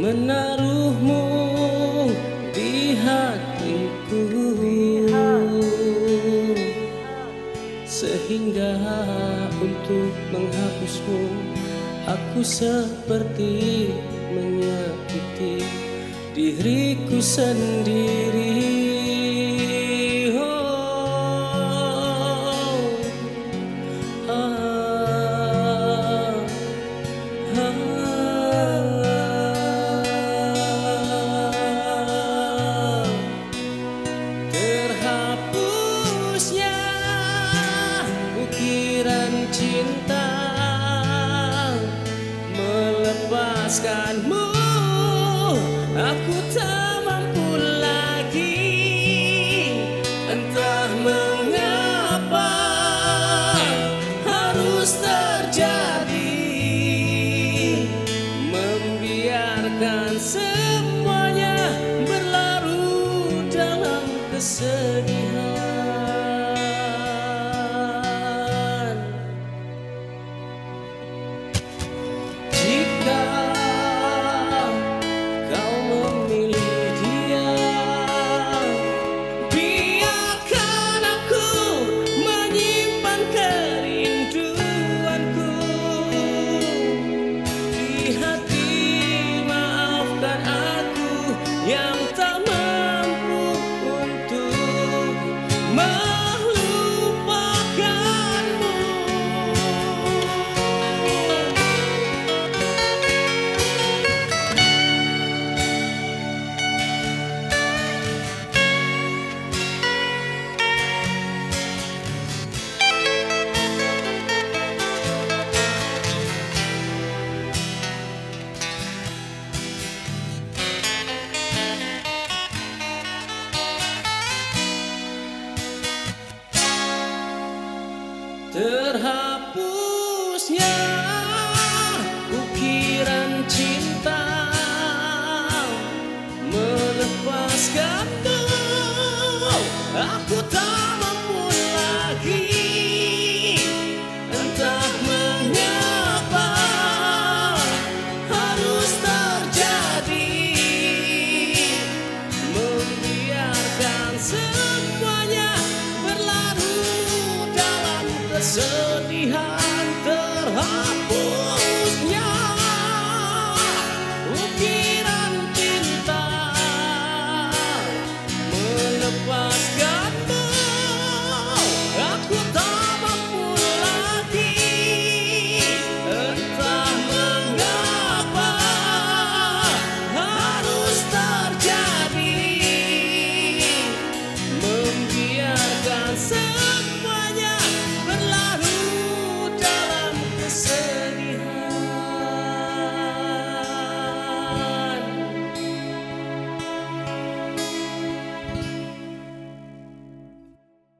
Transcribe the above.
menaruhmu di hatiku, sehingga untuk menghapusmu aku seperti menyakiti diriku sendiri. Terhapusnya ukiran cinta, melepaskanmu aku tak mampu lagi. Entah mengapa harus terjadi, membiarkan semuanya berlarut dalam kesedihan. Jika kau memilih dia, biarkan aku menyimpan kerinduanku di hati. Maafkan aku yang tak mampu untuk melupakanmu. Terhapusnya ukiran cinta,